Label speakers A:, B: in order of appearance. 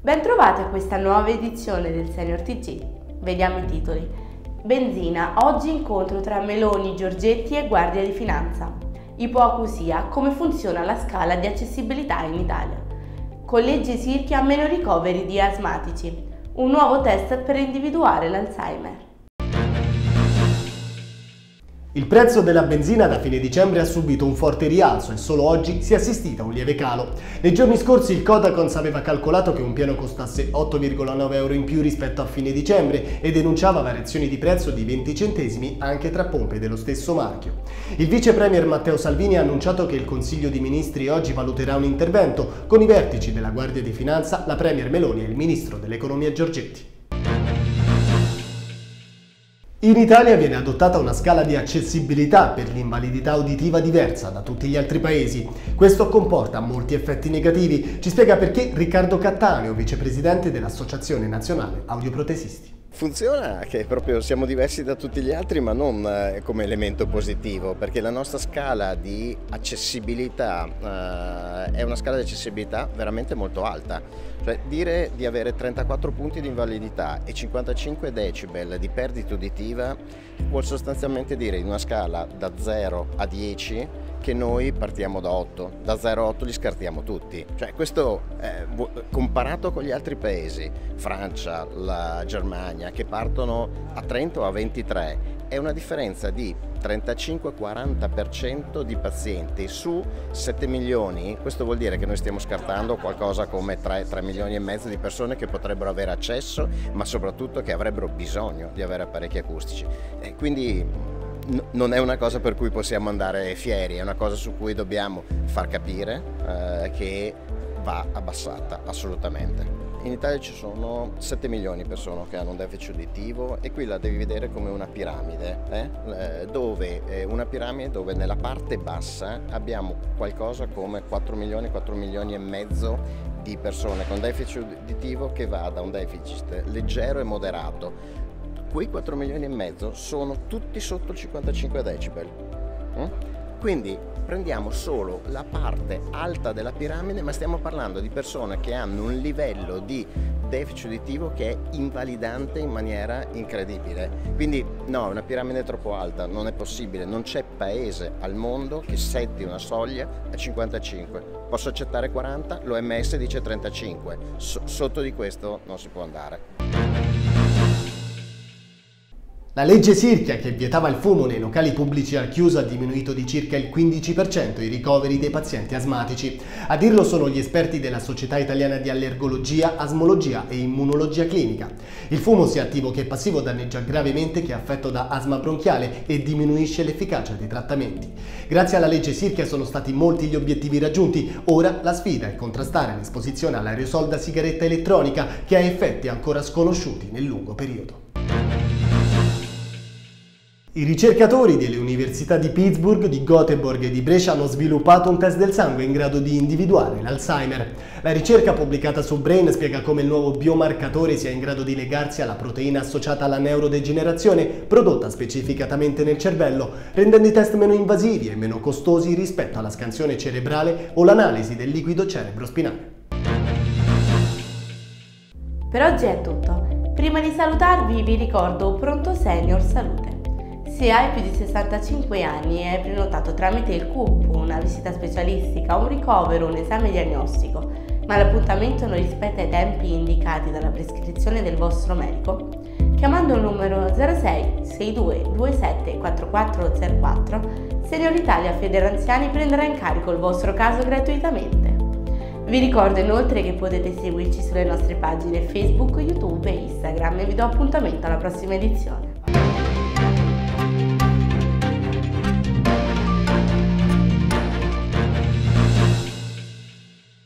A: Bentrovati a questa nuova edizione del Senior TG. Vediamo i titoli. Benzina, oggi incontro tra Meloni, Giorgetti e Guardia di Finanza. Ipoacusia, come funziona la scala di accessibilità in Italia. Collegi Sirchia, meno ricoveri di asmatici. Un nuovo test per individuare l'Alzheimer.
B: Il prezzo della benzina da fine dicembre ha subito un forte rialzo e solo oggi si è assistito a un lieve calo. Nei giorni scorsi il Codacons aveva calcolato che un pieno costasse 8,9 euro in più rispetto a fine dicembre e denunciava variazioni di prezzo di 20 centesimi anche tra pompe dello stesso marchio. Il vice premier Matteo Salvini ha annunciato che il Consiglio dei Ministri oggi valuterà un intervento con i vertici della Guardia di Finanza, la premier Meloni e il ministro dell'Economia Giorgetti. In Italia viene adottata una scala di accessibilità per l'invalidità uditiva diversa da tutti gli altri paesi. Questo comporta molti effetti negativi. Ci spiega perché Riccardo Cattaneo, vicepresidente dell'Associazione Nazionale Audioprotesisti.
C: Funziona che proprio siamo diversi da tutti gli altri, ma non come elemento positivo, perché la nostra scala di accessibilità è una scala di accessibilità veramente molto alta. Cioè dire di avere 34 punti di invalidità e 55 decibel di perdita uditiva vuol sostanzialmente dire in una scala da 0 a 10 che noi partiamo da 8, da 0 a 8 li scartiamo tutti. Cioè questo comparato con gli altri paesi, Francia, la Germania, che partono a 30 o a 23, è una differenza di 35-40% di pazienti su 7 milioni. Questo vuol dire che noi stiamo scartando qualcosa come 3 milioni e mezzo di persone che potrebbero avere accesso, ma soprattutto che avrebbero bisogno di avere apparecchi acustici. E quindi non è una cosa per cui possiamo andare fieri, è una cosa su cui dobbiamo far capire che va abbassata assolutamente. In Italia ci sono 7 milioni di persone che hanno un deficit uditivo e qui la devi vedere come una piramide, una piramide dove nella parte bassa abbiamo qualcosa come 4 milioni e mezzo di persone con deficit uditivo che va da un deficit leggero e moderato. Quei 4 milioni e mezzo sono tutti sotto il 55 decibel. Quindi prendiamo solo la parte alta della piramide, ma stiamo parlando di persone che hanno un livello di deficit uditivo che è invalidante in maniera incredibile. Quindi no, una piramide troppo alta non è possibile, non c'è paese al mondo che setti una soglia a 55. Posso accettare 40, l'OMS dice 35, sotto di questo non si può andare.
B: La legge Sirchia, che vietava il fumo nei locali pubblici al chiuso, ha diminuito di circa il 15% i ricoveri dei pazienti asmatici. A dirlo sono gli esperti della Società Italiana di Allergologia, Asmologia e Immunologia Clinica. Il fumo sia attivo che passivo danneggia gravemente chi è affetto da asma bronchiale e diminuisce l'efficacia dei trattamenti. Grazie alla legge Sirchia sono stati molti gli obiettivi raggiunti. Ora la sfida è contrastare l'esposizione all'aerosol da sigaretta elettronica, che ha effetti ancora sconosciuti nel lungo periodo. I ricercatori delle università di Pittsburgh, di Göteborg e di Brescia hanno sviluppato un test del sangue in grado di individuare l'Alzheimer. La ricerca pubblicata su Brain spiega come il nuovo biomarcatore sia in grado di legarsi alla proteina associata alla neurodegenerazione prodotta specificatamente nel cervello, rendendo i test meno invasivi e meno costosi rispetto alla scansione cerebrale o l'analisi del liquido cerebrospinale.
A: Per oggi è tutto. Prima di salutarvi vi ricordo Pronto Senior Salute. Se hai più di 65 anni e hai prenotato tramite il CUP una visita specialistica, un ricovero, un esame diagnostico, ma l'appuntamento non rispetta i tempi indicati dalla prescrizione del vostro medico, chiamando il numero 06 62 27 4404, Senior Italia Federanziani prenderà in carico il vostro caso gratuitamente. Vi ricordo inoltre che potete seguirci sulle nostre pagine Facebook, YouTube e Instagram e vi do appuntamento alla prossima edizione.